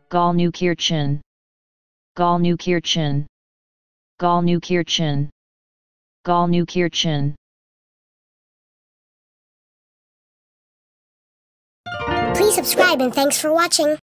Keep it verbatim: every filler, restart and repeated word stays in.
Gallneukirchen, Gallneukirchen, Gallneukirchen, Gallneukirchen. Please subscribe and thanks for watching.